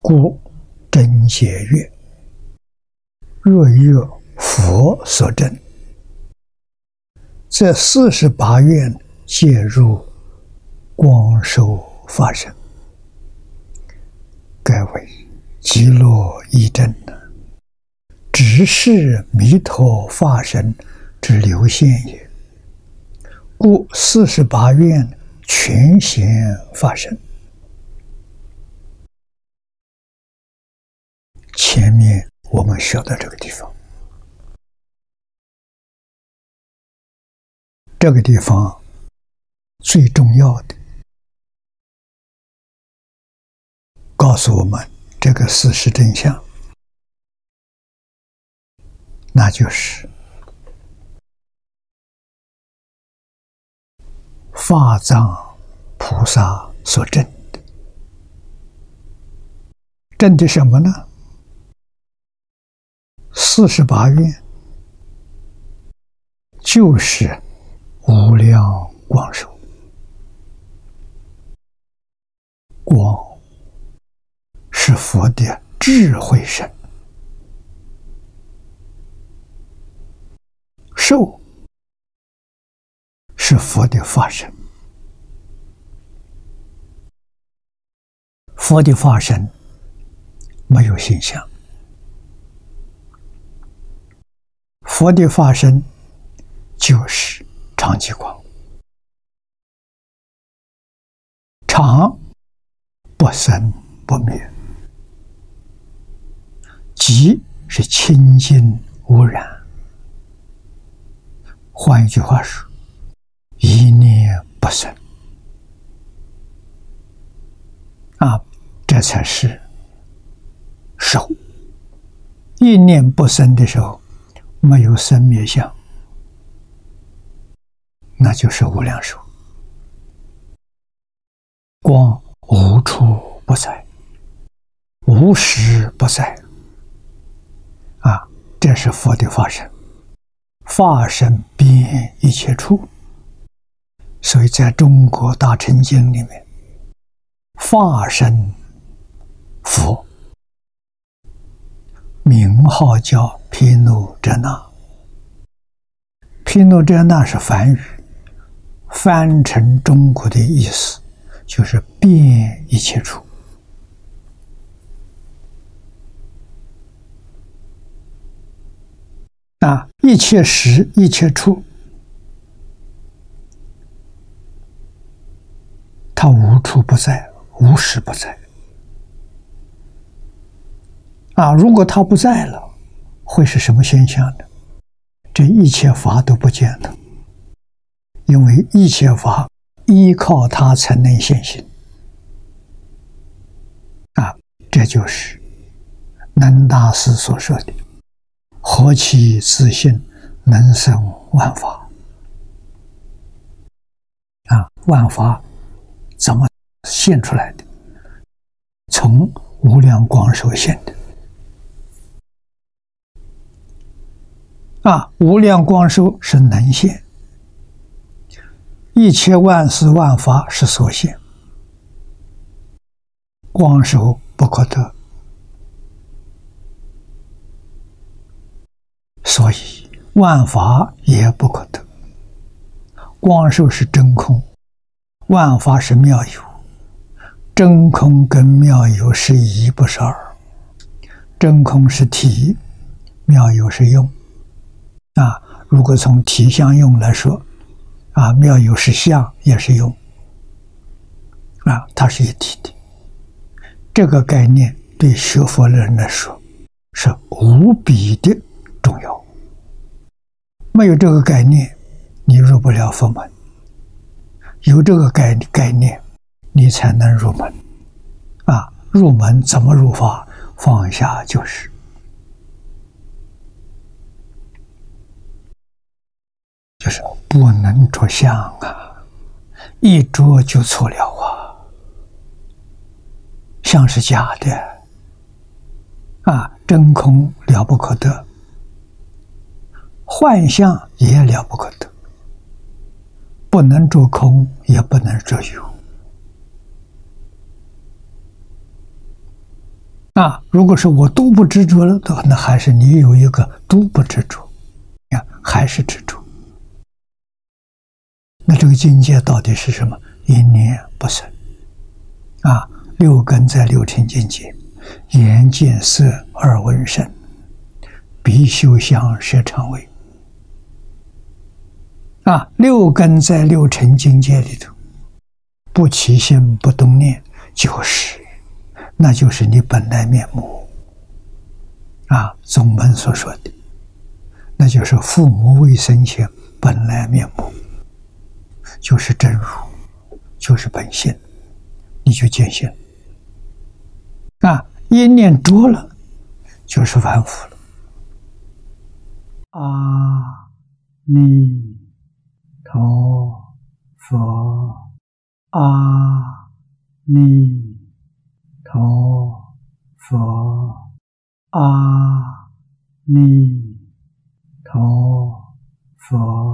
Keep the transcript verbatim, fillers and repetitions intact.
故真解曰：若欲佛所证，这四十八愿皆入光寿法身，该为极乐义证，只是弥陀法身之流现也。故四十八愿全显法身。前面我们学到这个地方，这个地方最重要的告诉我们这个事实真相，那就是法藏菩萨所证的。证的什么呢？四十八愿就是无量光寿。光是佛的智慧身，寿是佛的法身。佛的法身没有形象，佛的法身就是常寂光，常不生不灭，寂是清净无染。换一句话说，一念不生啊，这才是寿。一念不生的时候，没有生灭相，那就是无量寿。光无处不在，无时不在啊，这是佛的法身。法身遍一切处，所以在中国大乘经里面，法身佛名号叫毗卢遮那。毗卢遮那是梵语，翻成中国的意思就是遍一切处。啊，一切时一切处，它无处不在，无时不在。啊，如果它不在了，会是什么现象呢？这一切法都不见了，因为一切法依靠它才能现行。啊，这就是南大师所说的何其自信，能生万法。啊，万法怎么现出来的？从无量光寿现的。啊，无量光寿是能现，一切万事万法是所现，光寿不可得。所以万法也不可得。光寿是真空，万法是妙有，真空跟妙有是一不是二，真空是体，妙有是用。啊，如果从体相用来说，啊，妙有是相也是用，啊，它是一体的。这个概念对学佛的人来说是无比的重要。没有这个概念，你入不了佛门；有这个概概念，你才能入门。啊，入门怎么入法？放下就是。就是不能着相啊，一着就错了啊。相是假的啊，真空了不可得，幻象也了不可得，不能着空，也不能着有。 啊，如果是我都不执着了，那还是你有一个都不执着，呀，还是执着。那这个境界到底是什么？一念不生。啊，六根在六尘境界，眼见色，耳闻声，鼻嗅香，舌尝味。啊，六根在六尘境界里头，不起心不动念，就是，那就是你本来面目。啊，宗门所说的，那就是父母未生前本来面目，就是真如，就是本性，你就见性。啊，一念着了，就是凡夫了。阿弥陀佛，阿弥陀佛，阿弥陀佛。